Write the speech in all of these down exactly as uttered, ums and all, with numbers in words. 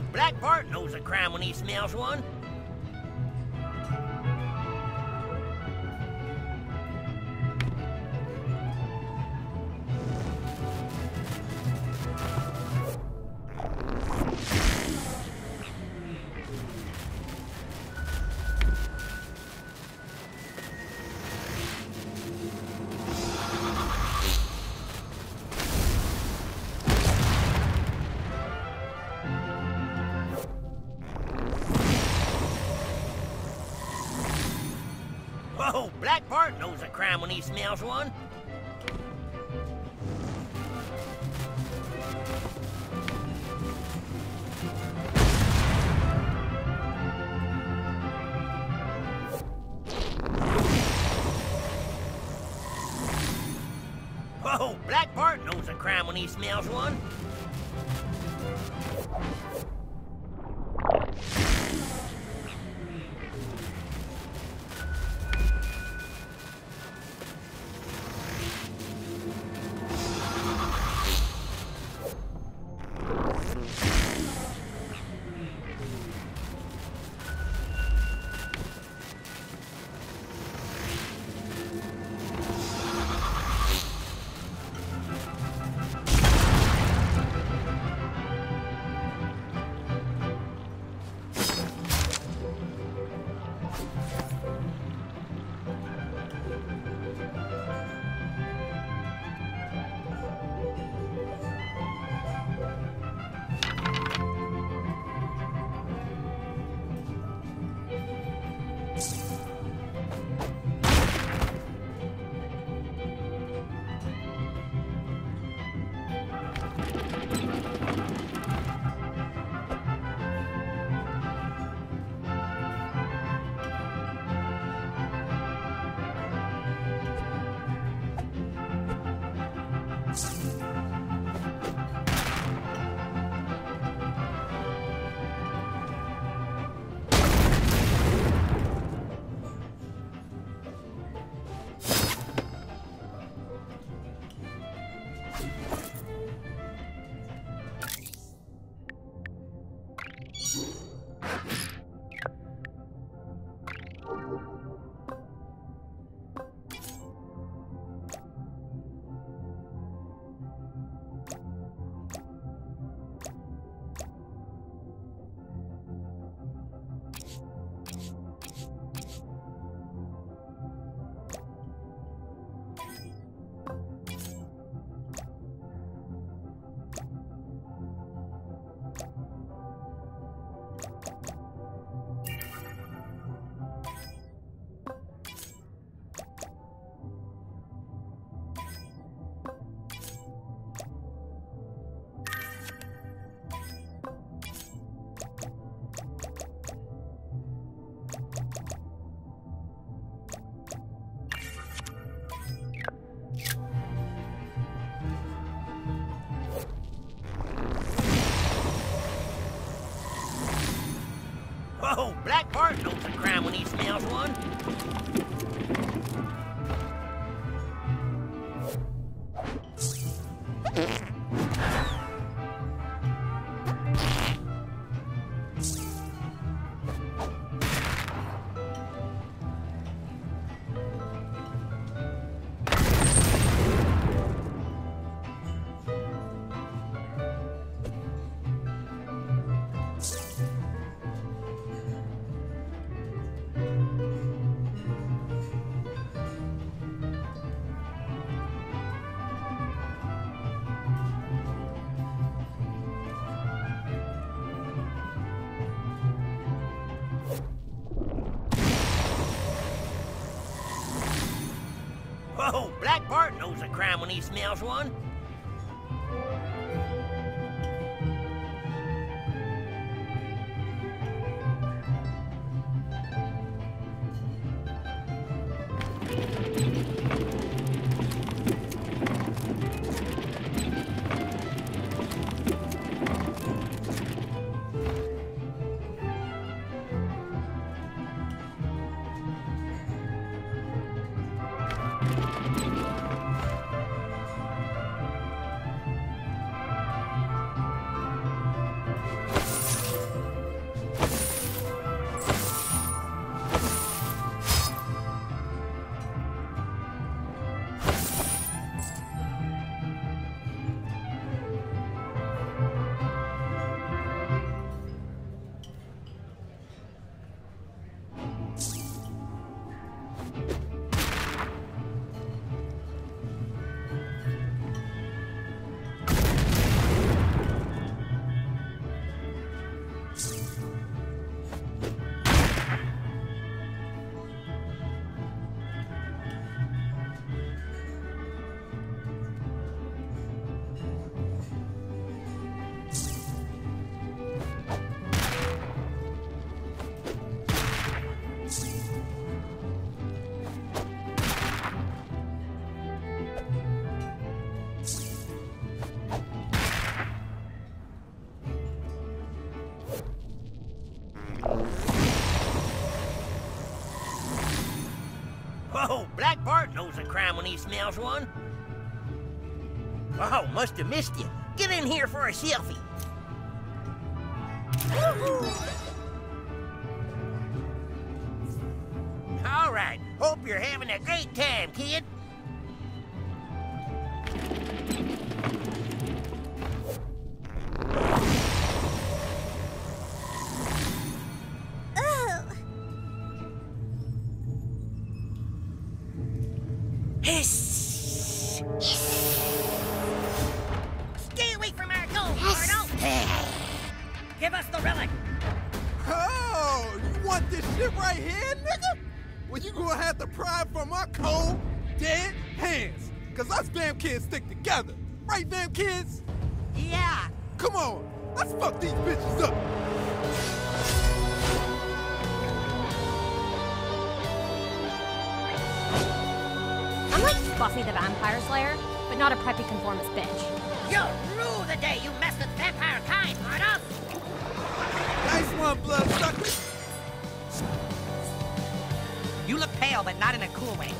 Black Bart knows a crime when he smells one. Whoa, Black Bart knows a crime when he smells one. Whoa, Black Bart knows a crime when he smells one. Whoa, Black Bart knows a crime when he smells one. Whoa, Black Bart knows a crime when he smells one. Oh, Black Bart knows a crime when he smells one. Oh, must have missed you. Get in here for a selfie. All right. Hope you're having a great time, kid. Hiss! Stay away from our gold, Bardo! Give us the relic! Oh, you want this shit right here, nigga? Well, you gonna have to pry it from my cold, dead hands. Cause us damn kids stick together. Right, damn kids? Yeah! Come on, let's fuck these bitches up. I'm like Buffy the Vampire Slayer, but not a preppy conformist bitch. You'll rue the day you mess with vampire kind, Bardo! Nice one, bloodsucker. You look pale, but not in a cool way.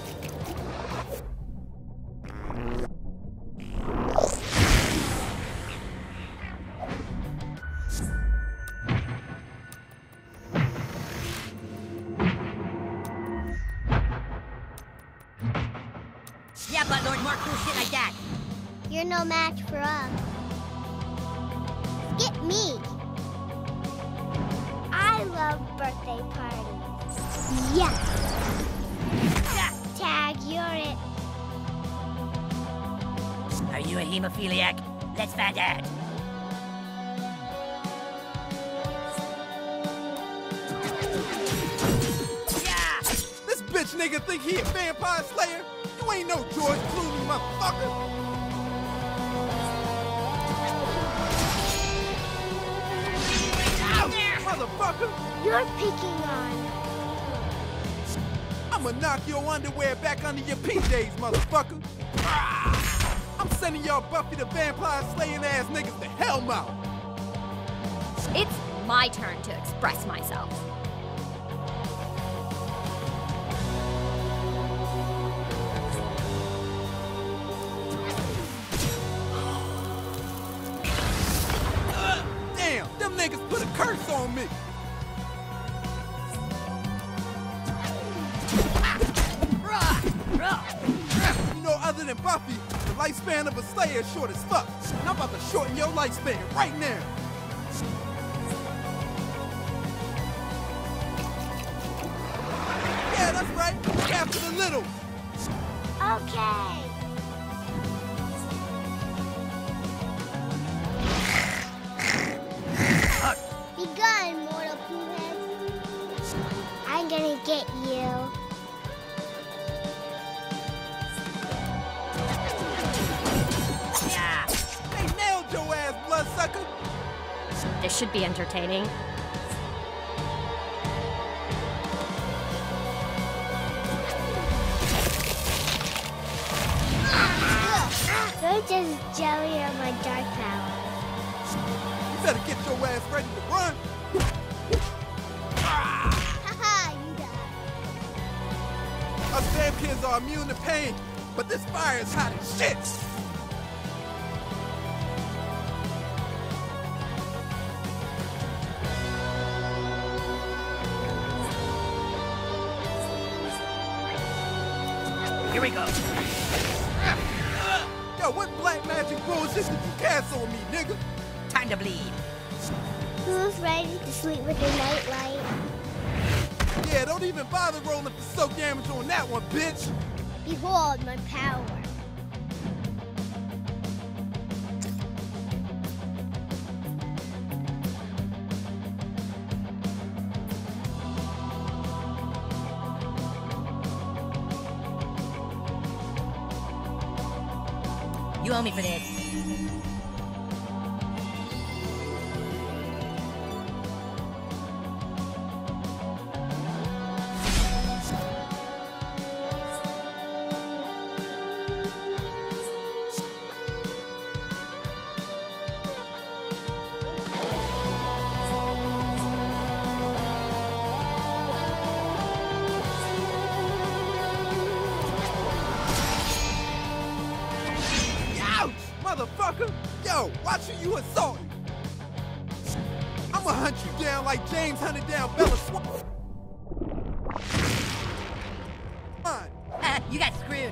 Yeah, but Lord, more cool shit like that. You're no match for us. Get me. I love birthday parties. Yeah. Yeah. Tag, you're it. Are you a hemophiliac? Let's find out. Yeah! This bitch nigga think he a vampire slayer? You ain't no George Clooney, motherfucker. Out there! Motherfucker! You're picking on. I'ma knock your underwear back under your P Js, motherfucker. I'm sending y'all Buffy the Vampire slaying ass niggas to hell mouth. It's my turn to express myself. Damn, them niggas put a curse on me. You know, other than Buffy, the lifespan of a slayer is short as fuck. And I'm about to shorten your lifespan right now. Yeah, that's right. After the little. Okay. Be gone, mortal poohead. I'm gonna get you. Yeah! They nailed your ass, bloodsucker. This should be entertaining. You're just jelly of my dark power. You better get your ass ready to run. Haha, you died. Us damn kids are immune to pain, but this fire is hot as shit. Here we go. Yo, what black magic bullshit did you cast on me, nigga? Time to bleed. Who's ready to sleep with your nightlight? Yeah, don't even bother rolling for soak damage on that one, bitch. Behold my power. You owe me for this. motherfucker! Yo, watch who you insulting! I'ma hunt you down like James hunted down Bella Swan. Uh, you got screwed.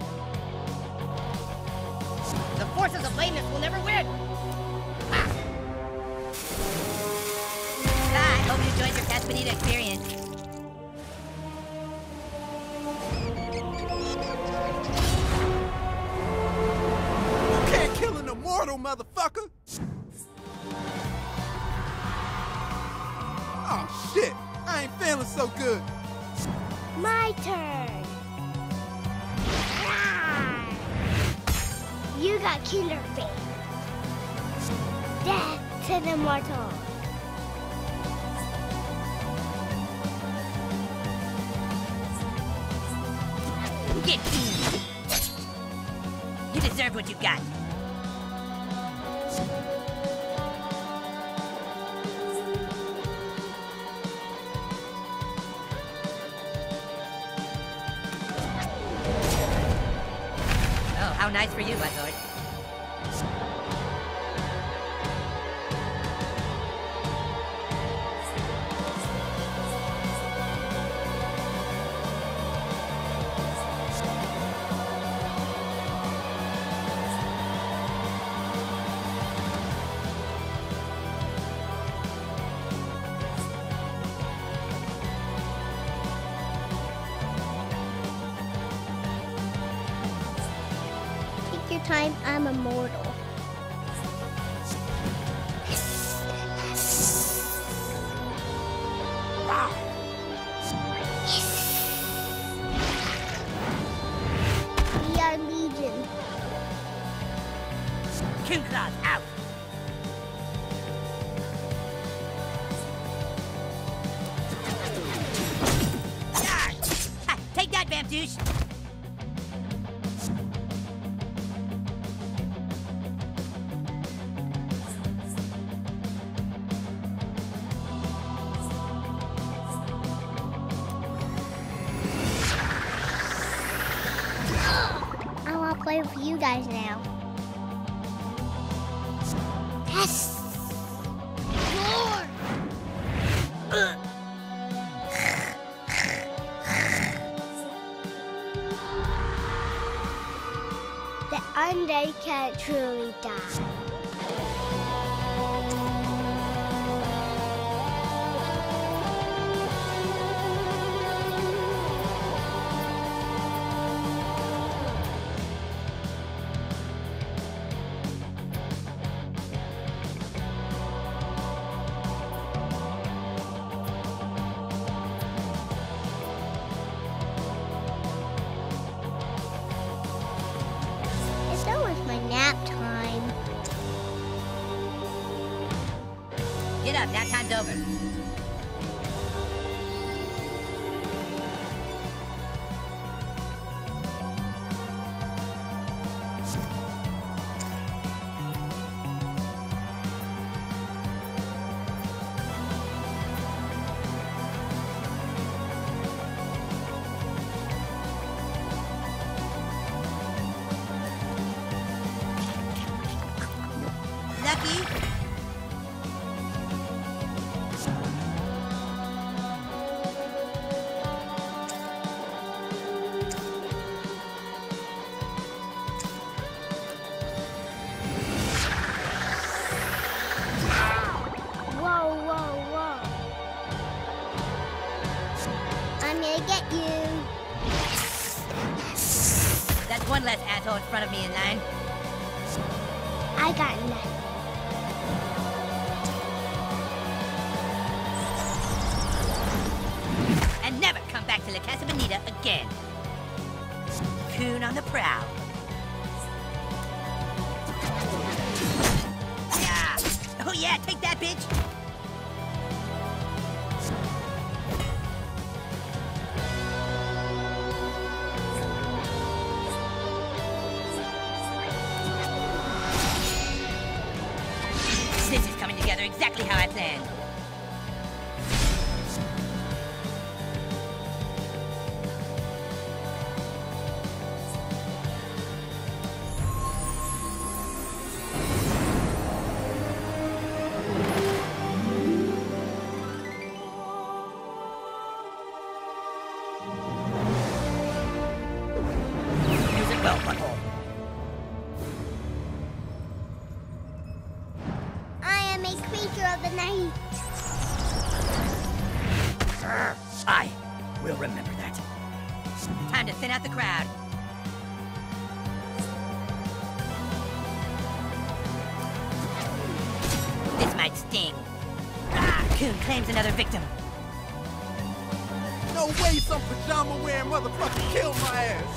The forces of lameness will never win. Ah. Ah, I hope you enjoyed your Castaneda experience. You can't kill an immortal, motherfucker! Oh shit, I ain't feeling so good. My turn. You got killer fate. Death to the mortal. Get me. You deserve what you got. Oh, how nice for you, my lord. Take your time, I'm immortal. We are Legion. Coon-Claws out. Ah! Ha, take that, Vampdouche. I want to play with you guys now. Yes! Roar! The undead can't truly die. It's almost my nap time. Get up, nap time's over. Lucky. Whoa, whoa, whoa. I'm gonna get you. That's one less asshole in front of me in line. I got nothing. And never come back to La Casa Bonita again. Coon on the prowl. Yeah. Oh yeah, take that, bitch. This is coming together exactly how I planned. crowd. This might sting. Ah, Coon claims another victim. No way some pajama-wearing motherfucker killed my ass.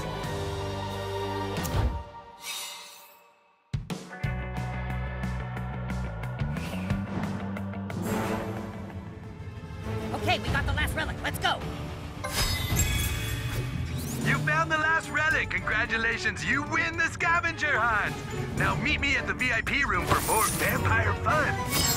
Okay, we got the last relic. Let's go. You found the last relic. Congratulations, you win the scavenger hunt. Now meet me at the V I P room for more vampire fun.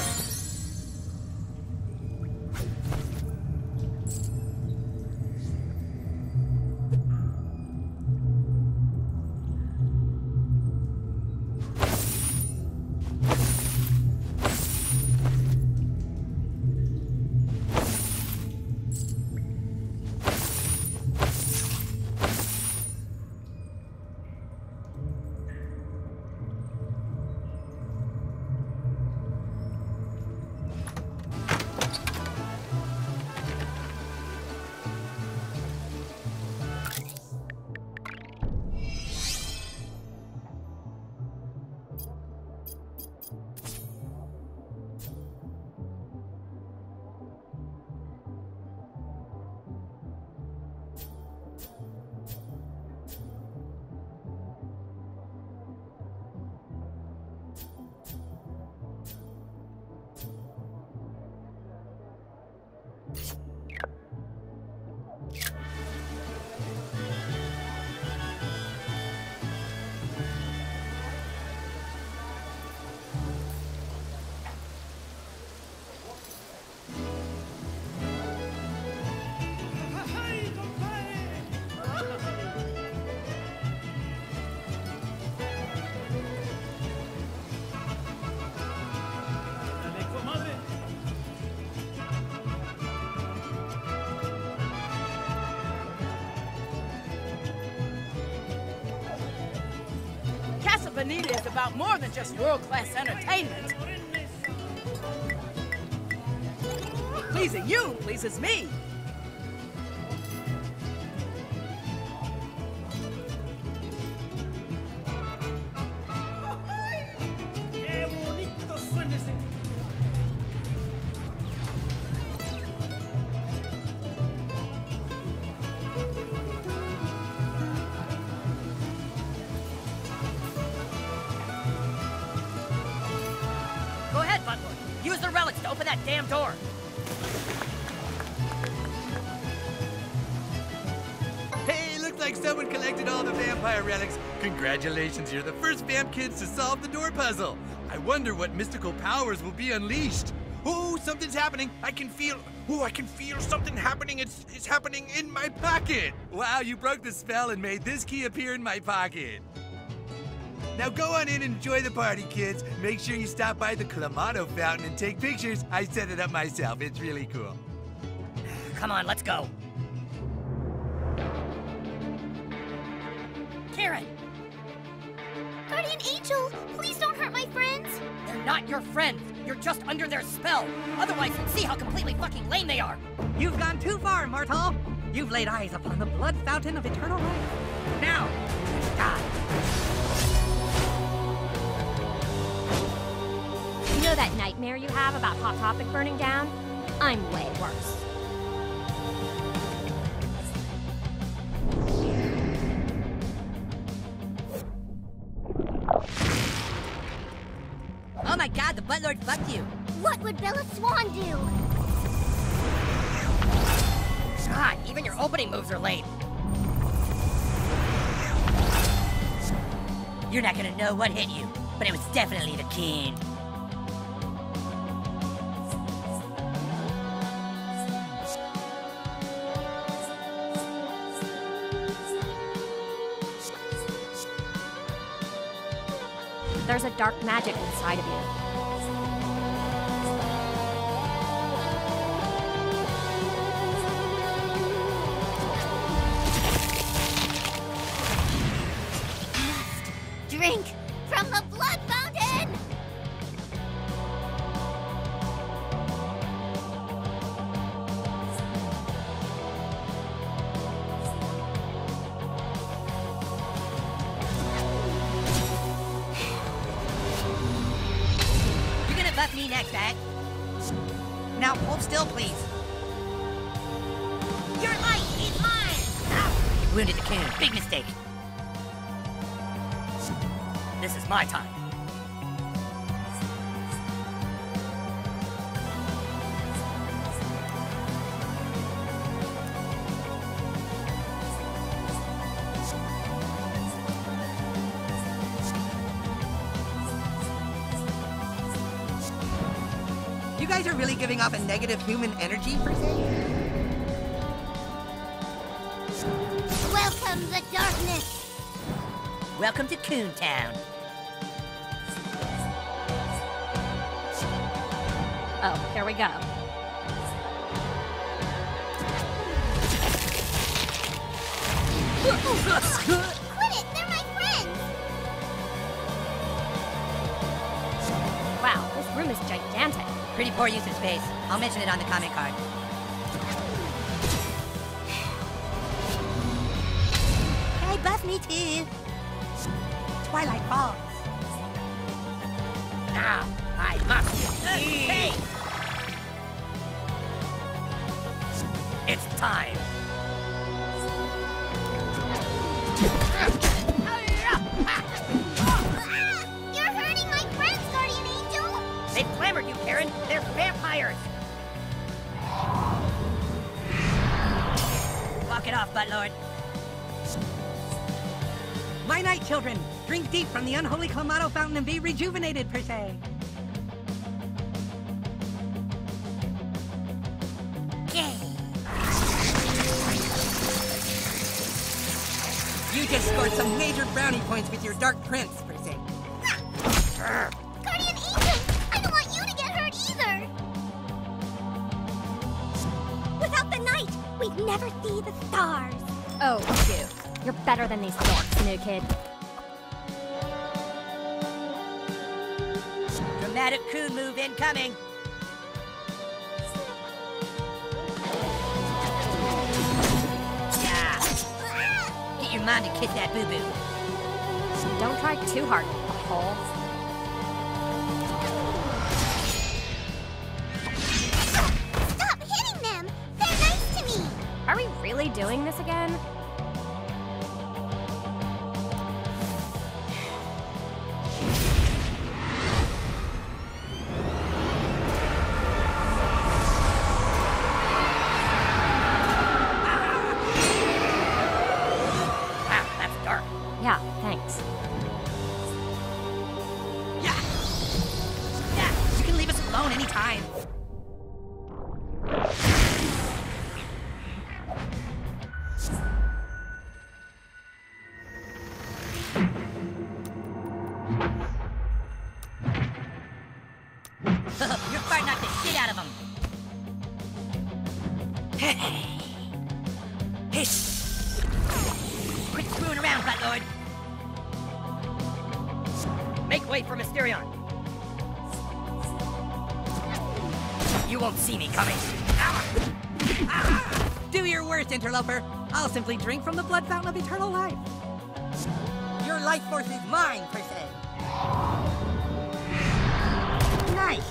Casa Bonita is about more than just world-class entertainment. Pleasing you pleases me. Go ahead, Butler. Use the relics to open that damn door. Hey, looks like someone collected all the vampire relics. Congratulations, you're the first vamp kids to solve the door puzzle. I wonder what mystical powers will be unleashed. Oh, something's happening. I can feel, oh, I can feel something happening. It's, it's happening in my pocket. Wow, you broke the spell and made this key appear in my pocket. Now go on in and enjoy the party, kids. Make sure you stop by the Clamato fountain and take pictures. I set it up myself. It's really cool. Come on, let's go. Karen! Guardian Angel, please don't hurt my friends. They're not your friends. You're just under their spell. Otherwise, you'd see how completely fucking lame they are. You've gone too far, mortal. You've laid eyes upon the blood fountain of eternal life. Now, die. You know that nightmare you have about Hot Topic burning down? I'm way worse. Oh my god, the Buttlord fucked you. What would Bella Swan do? God, even your opening moves are lame. You're not gonna know what hit you, but it was definitely the king. There's a dark magic inside of you. Drink from the blood fountain! buff me next, right? Now hold still, please. Your light is mine! Ow! You wounded the coon. Big mistake. This is my time. You guys are really giving off a negative human energy, per se? Welcome the darkness. Welcome to Coon Town. Oh, here we go. Quit it, they're my friends. Wow, this room is gigantic. Pretty poor use of space. I'll mention it on the comment card. Hey, buff me too. Twilight Falls. Now, I must see. It's time. You're hurting my friends, Guardian Angel. They've clamored you, Karen. They're vampires. Walk it off, Buttlord. My night, children. Drink deep from the unholy Clamato fountain and be rejuvenated, per se. You just scored some major brownie points with your Dark Prince, per se. Guardian Angel, I don't want you to get hurt either. Without the night, we'd never see the stars. Oh, shoot. You're better than these dorks, new kid. Dramatic coon move incoming. Yeah. Get your mom to kiss that boo-boo. Don't try too hard, hole. Stop hitting them. They're nice to me. Are we really doing this again? Yeah, thanks. Yeah! Yeah! You can leave us alone anytime. You're fighting knock the shit out of them. Hiss! Quit screwing around, Buttlord. Make way for Mysterion. You won't see me coming. Ah! Do your worst, interloper. I'll simply drink from the blood fountain of eternal life. Your life force is mine, per se. Nice.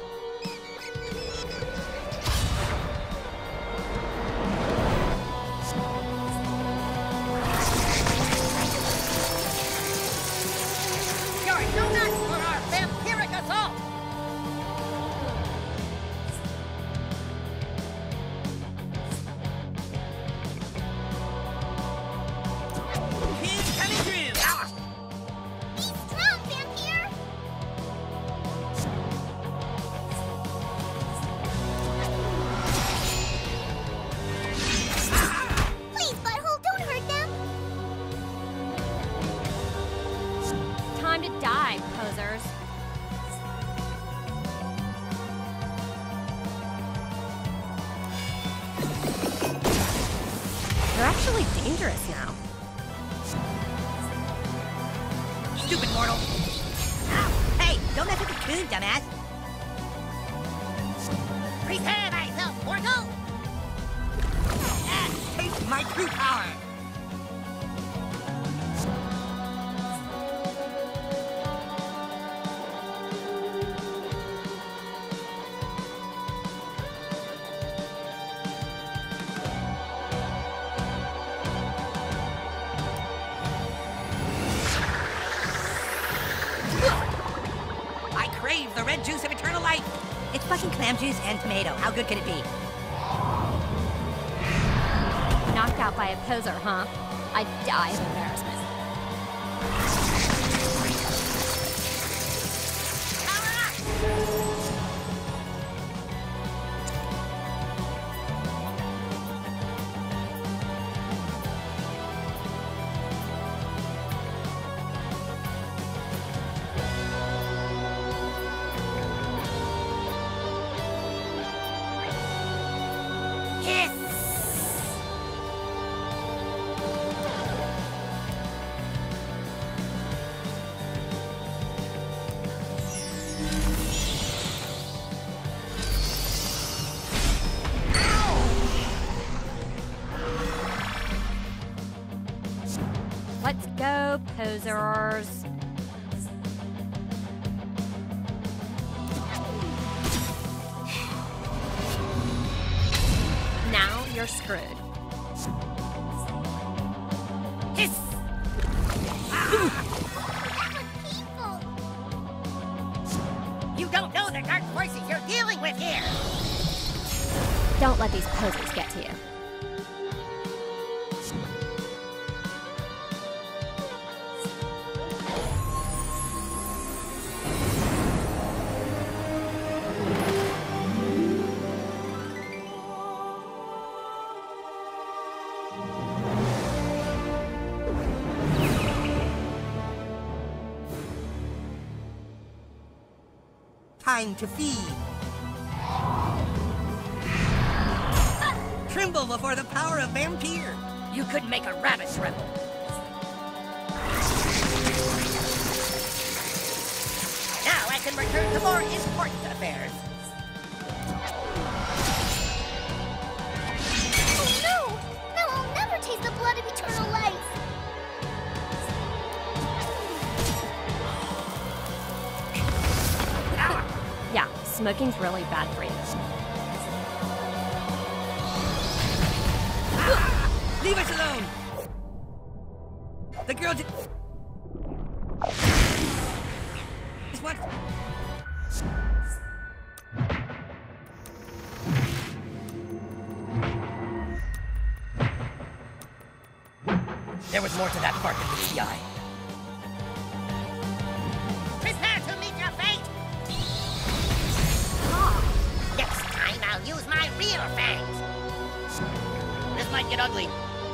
You're no match for our vampiric assault! He's coming through. Ah! Be strong, vampire. Please, Butthole, don't hurt them. Time to die, posers. You're actually dangerous now. Stupid mortal. Ow. Hey, don't mess with the coon, dumbass. Prepare thyself, mortal! Ah, taste my true power. juice of eternal life. It's fucking clam juice and tomato. How good could it be? Knocked out by a poser, huh? I'd die of embarrassment. Let's go, posers. Now you're screwed. Hiss! You don't know the dark forces you're dealing with here! Don't let these posers get to you. Time to feed. Tremble before the power of vampire. You couldn't make a rabbit tremble. Now I can return to more important affairs. Oh no! Now I'll never taste the blood of eternal life. Yeah, smoking's really bad for you. Leave us alone! The girl did... Just what? There was more to that bark than meets the eye. Prepare to meet your fate! Next time I'll use my real fangs. This might get ugly.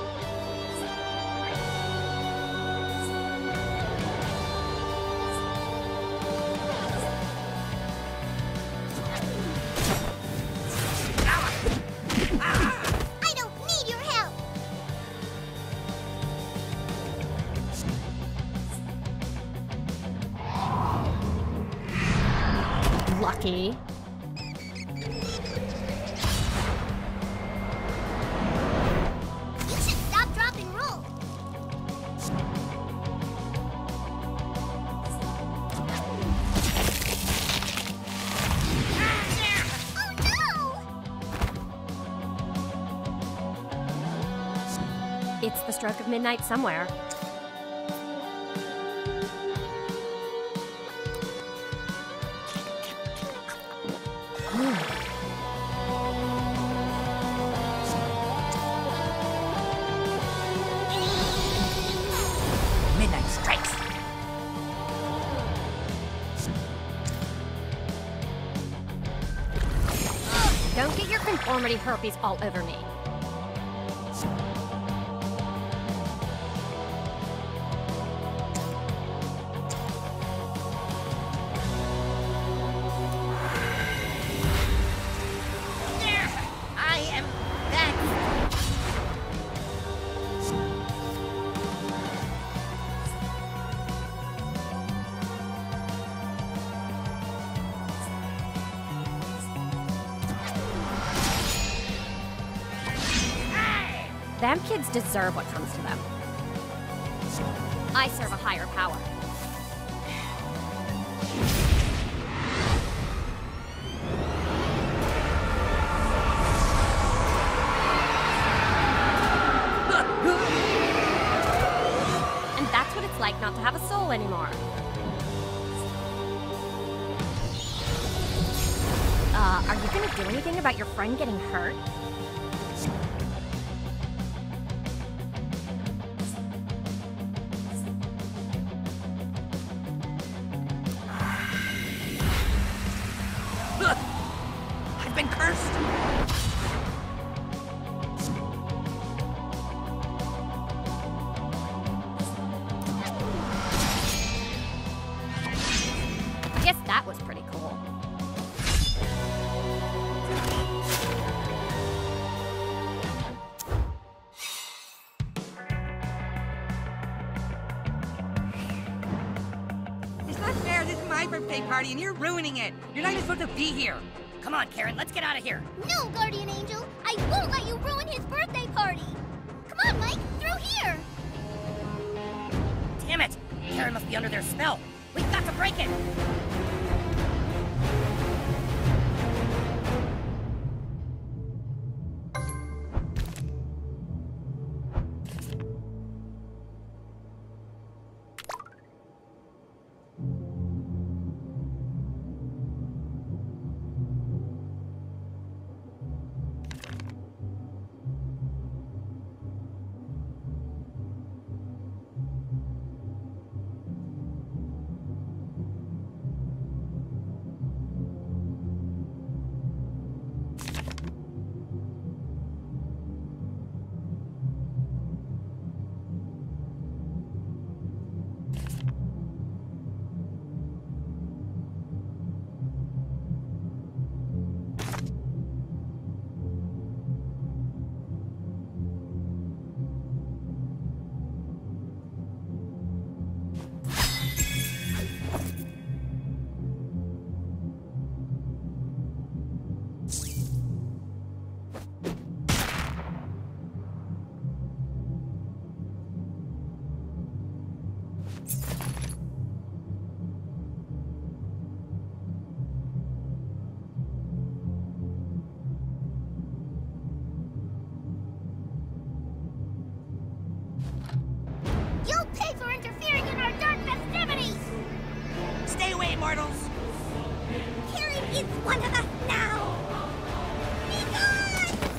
I don't need your help. Lucky. You should stop, drop, and roll. Oh no! It's the stroke of midnight somewhere. Midnight strikes. Don't get your conformity herpes all over me. I am back. Them kids deserve what comes to them. I serve a higher power. And that's what it's like not to have a soul anymore. Uh, are you gonna do anything about your friend getting hurt? I've been cursed! I guess that was pretty cool. It's not fair. This is my birthday party and you're ruining it. You're not even supposed to be here. Come on, Karen, let's get out of here. No, Guardian Angel! I won't let you ruin his birthday party! Come on, Mike, through here! Damn it! Karen must be under their spell. We've got to break it! You'll pay for interfering in our dark festivities! Stay away, mortals! Karen is one of us now! Be gone!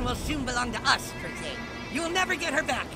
will soon belong to us, per se. You will never get her back.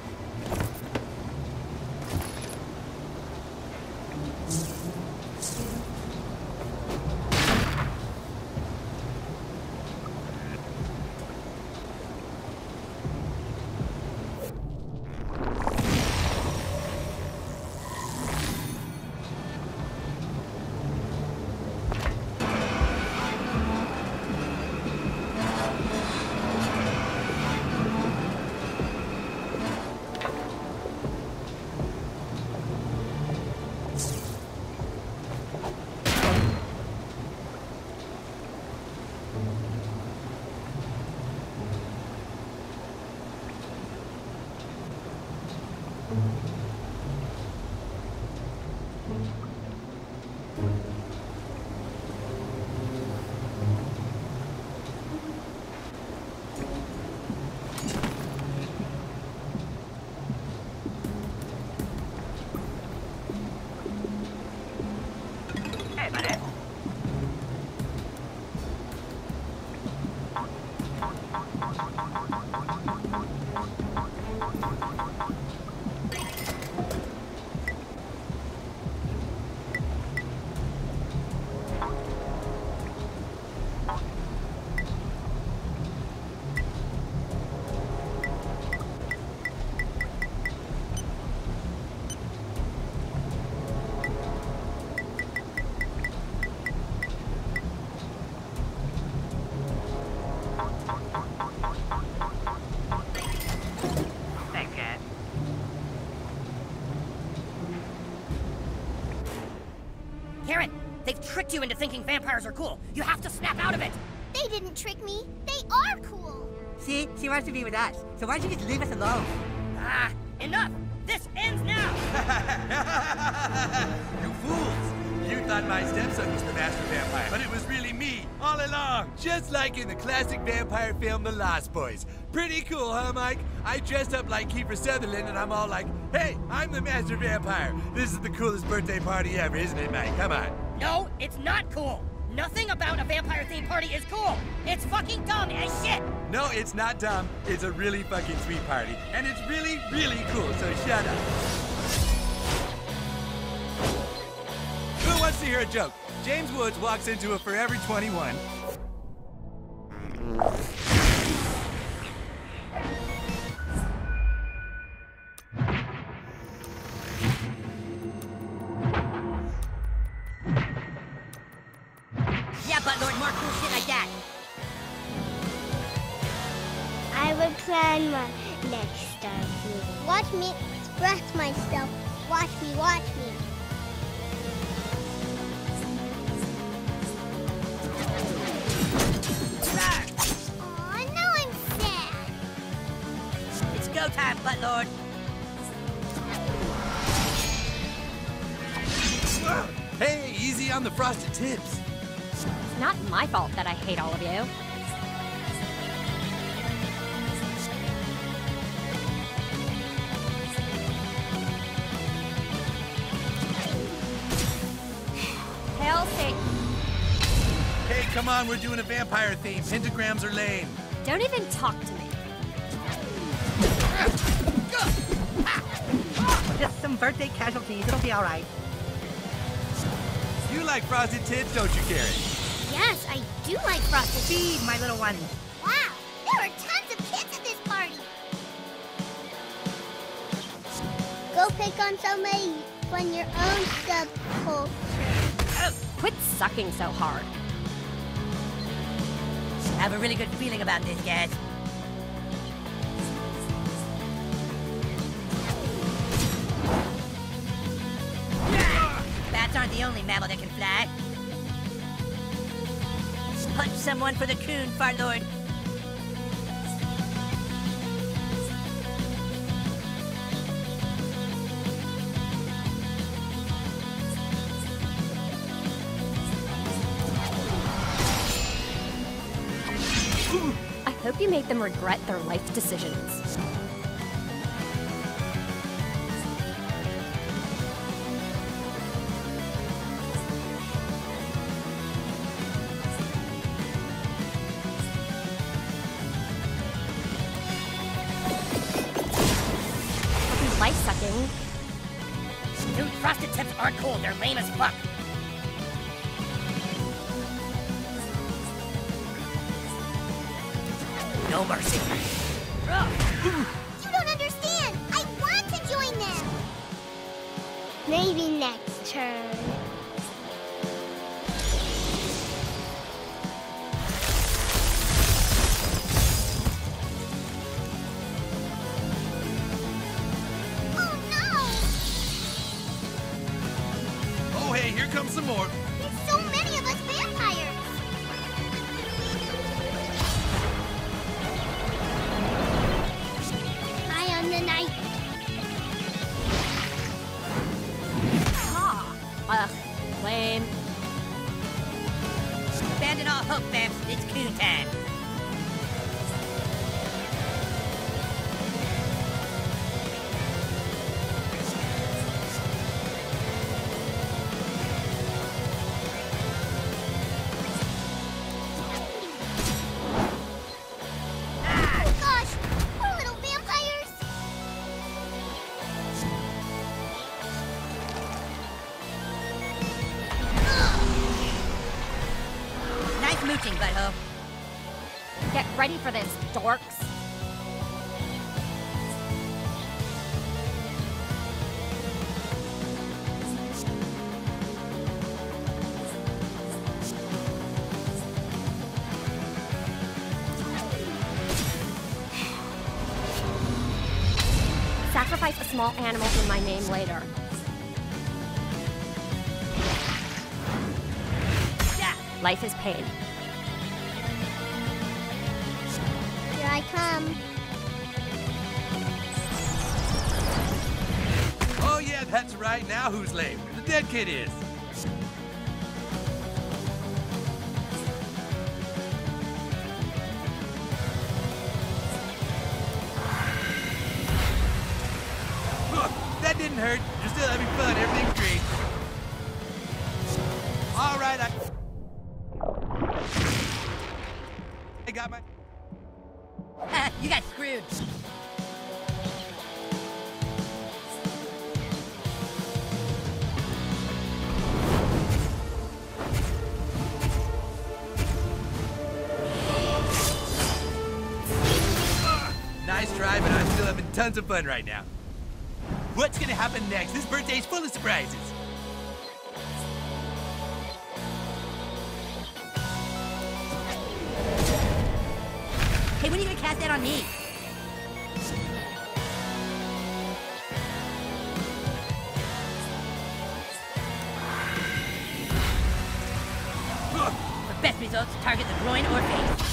Karen, they've tricked you into thinking vampires are cool. You have to snap out of it. They didn't trick me. They are cool. See? She wants to be with us. So why don't you just leave us alone? Ah, enough. This ends now. You fools! You thought my stepson was the master vampire, but it was really me, all along. Just like in the classic vampire film, The Lost Boys. Pretty cool, huh, Mike? I dressed up like Kiefer Sutherland, and I'm all like, hey, I'm the master vampire. This is the coolest birthday party ever, isn't it, Mike? Come on. No, it's not cool. Nothing about a vampire-themed party is cool. It's fucking dumb as shit. No, it's not dumb. It's a really fucking sweet party. And it's really, really cool, so shut up. Who wants to hear a joke? James Woods walks into a Forever twenty-one. Yeah, but Lord, more cool shit like that. I will plan my next move. Watch me express myself. Watch me, watch me. Aw, now I'm sad. It's go time, Butt Lord. Hey, easy on the frosted tips. It's not my fault that I hate all of you. Hail Satan. Hey, come on, we're doing a vampire theme. Pentagrams are lame. Don't even talk to me. Just some birthday casualties. It'll be all right. You like frosted tips, don't you, Karen? Yes, I do like frosted. Feed my little one. Wow, there are tons of kids at this party. Go pick on somebody from your own subculture. Oh, quit sucking so hard. I have a really good feeling about this, guys. Bats aren't the only mammal that can fly. Punch someone for the coon, Fart Lord. I hope you made them regret their life decisions. Frosted Tips aren't cool, they're lame as fuck. No mercy. You don't understand! I want to join them! Maybe next turn. Oh, hey, here comes some more. There's so many of us vampires! Eye on the knife. Ah, ugh, lame. Abandon all hope, Vamps. It's Coon time. Oh gosh! Poor little vampires! Nice mooching, butthole. Get ready for this, dorks. Sacrifice a small animal in my name later. Yeah. Life is pain. Here I come. Oh, yeah, that's right. Now who's lame? The dead kid is. Huh, that didn't hurt. You're still having fun. Everything's great. All right, I... I got my... Ah, you got screwed. Nice try, but I'm still having tons of fun right now. What's gonna happen next? This birthday's full of surprises. Hey, when are you gonna cast that on me? For best results, target the groin or face.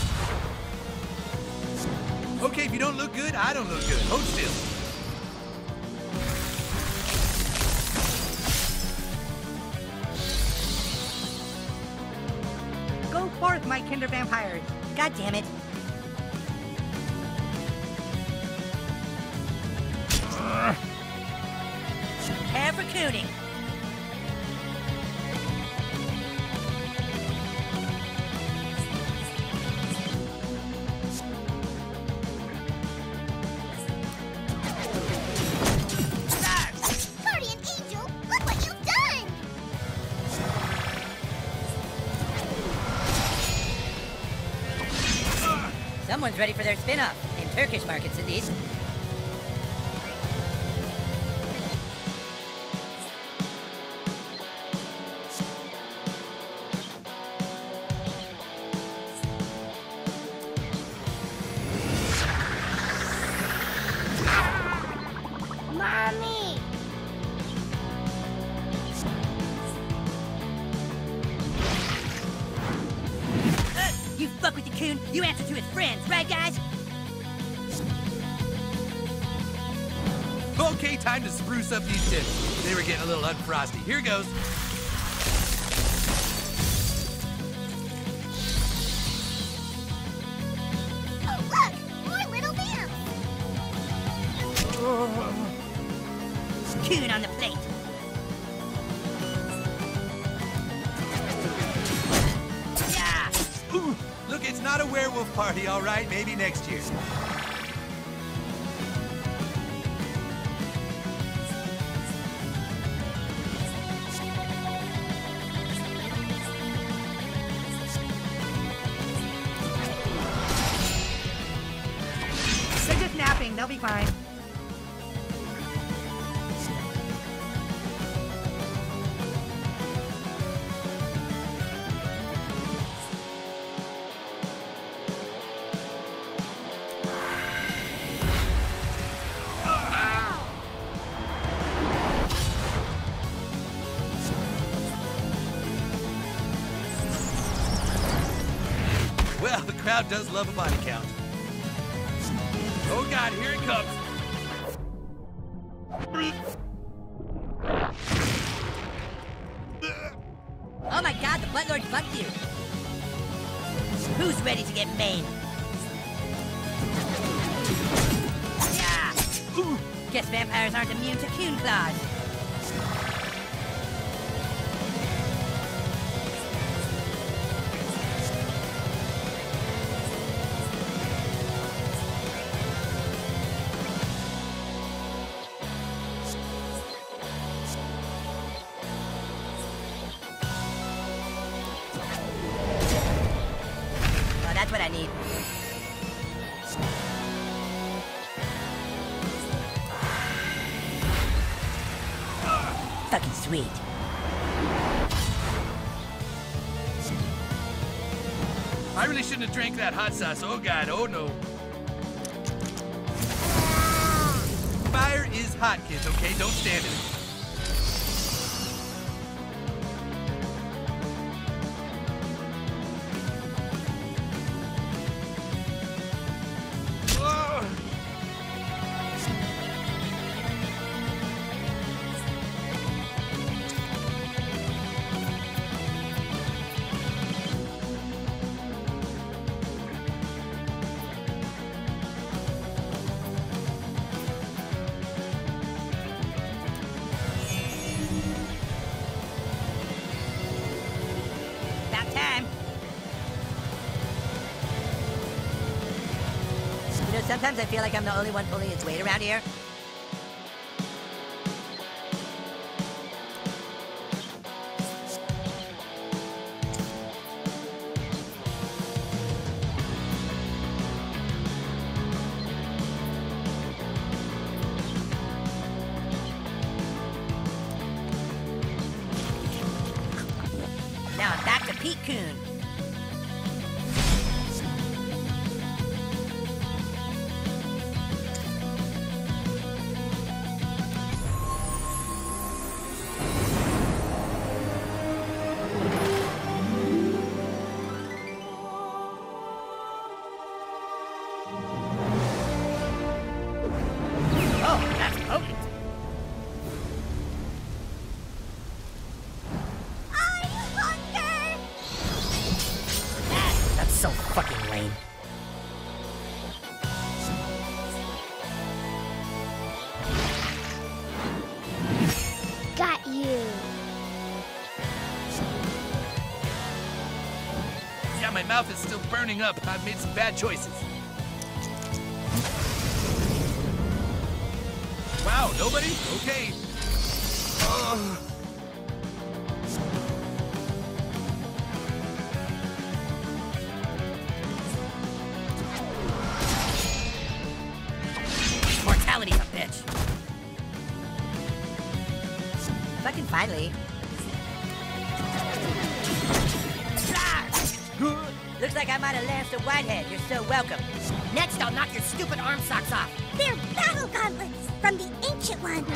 Okay, if you don't look good, I don't look good. Hold still. Go forth, my kinder vampires. God damn it. Prepare for cooning. Guardian Angel, look what you've done! Someone's ready for their spin-off. In Turkish markets, at least. Mommy! Uh, you fuck with the coon, you answer to his friends, right, guys? Okay, time to spruce up these tips. They were getting a little unfrosty. Here goes. Oh, look! More little vamps! Coon on the plate. Yeah! Ooh, look, it's not a werewolf party, all right? Maybe next year. They'll be fine. Well, the crowd does love a body count. Oh God, here it comes. Oh my God, the Bloodlord fucked you. Who's ready to get maimed? Yeah. Guess vampires aren't immune to coon claws. That's what I need. Fucking sweet. I really shouldn't have drank that hot sauce. Oh God, oh no. Fire is hot, kids, okay? Don't stand in it. About time. You know, sometimes I feel like I'm the only one pulling its weight around here. Now I'm back to Pete Coon. Oh, that's potent. That's so fucking lame. Got you. Yeah, my mouth is still burning up. I've made some bad choices. Wow, nobody? Okay. Ugh. Mortality's a bitch. Fucking finally. Looks like I might have lanced a Whitehead. You're so welcome. Next, I'll knock your stupid arm socks off. They're battle gauntlets from the ancient ones.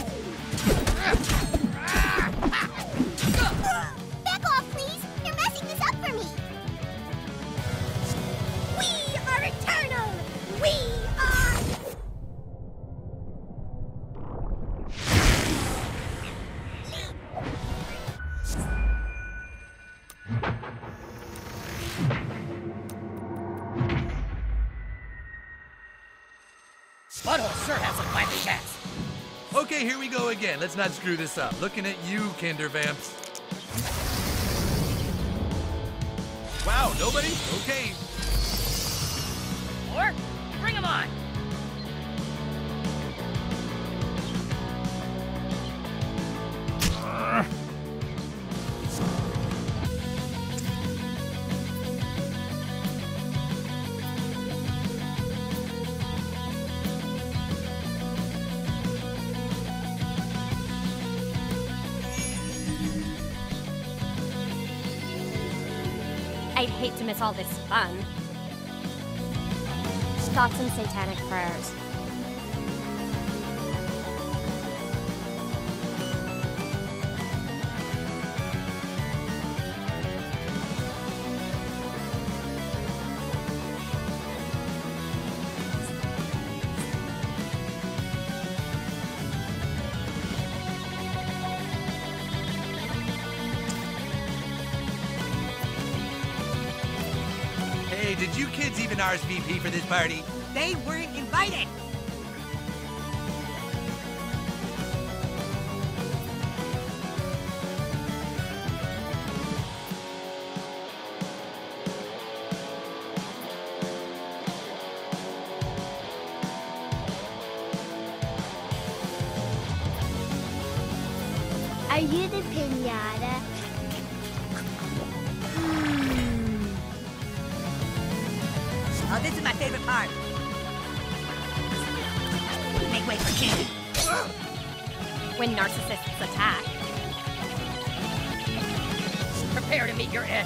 Back off, please. You're messing this up for me. We are eternal. We are... Butthole sure has some lively cats. Okay, here we go again. Let's not screw this up. Looking at you, Kinder Vamps. Wow, nobody? Okay. Or bring them on. I'd hate to miss all this fun. Thoughts and satanic prayers. Hey, did you kids even R S V P for this party? They weren't invited. Are you the pinata? Oh, this is my favorite part. Make way for candy. When narcissists attack. Prepare to meet your end.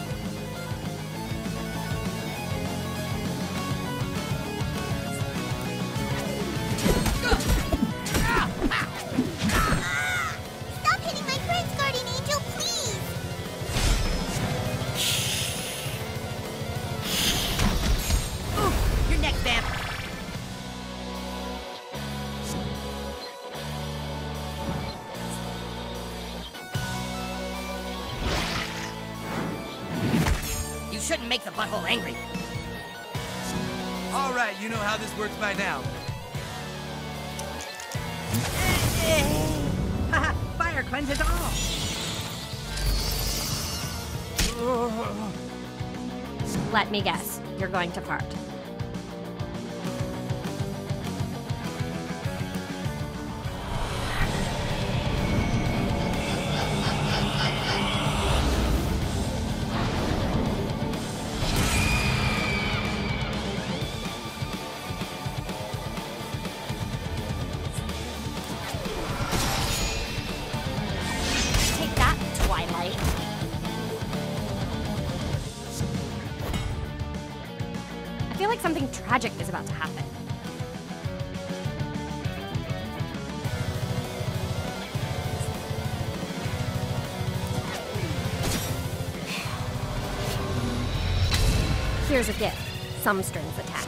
Stop hitting my friends, Guardian Angel, please! Your next vamp. You shouldn't make the butthole angry. All right, you know how this works by now. Haha, fire cleanses all. Let me guess, you're going to fart. Take that, Twilight. I feel like something tragic is about to happen. Here's a gift. Some strings attached.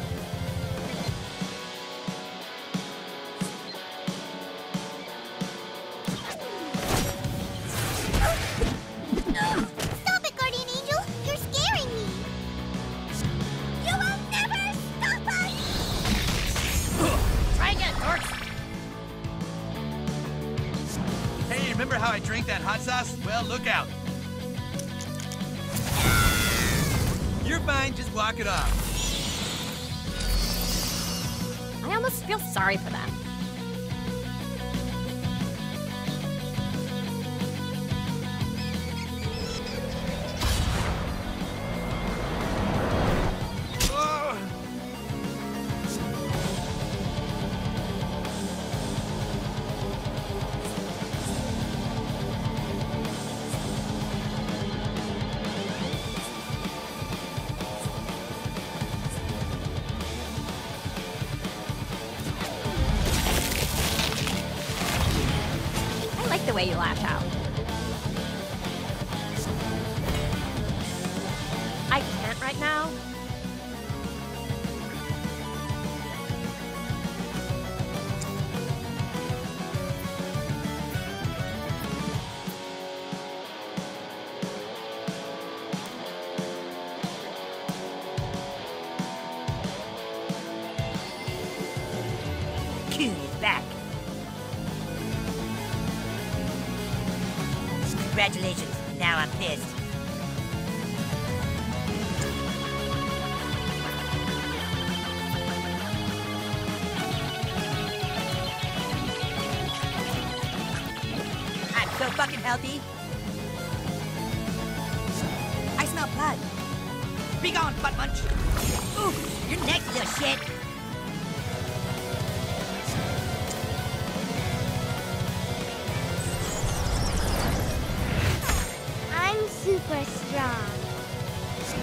Stop it, Guardian Angel! You're scaring me! You will never stop us! Try again, dorks. Hey, remember how I drank that hot sauce? Well, look out. You're fine, just walk it off. I almost feel sorry for them. I like the way you lash out. I can't right now. Coon is back. Congratulations. Now I'm pissed. I'm so fucking healthy. I smell blood. Be gone, butt munch. Ooh, you're next, little shit. I'm super strong.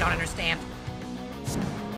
don't understand.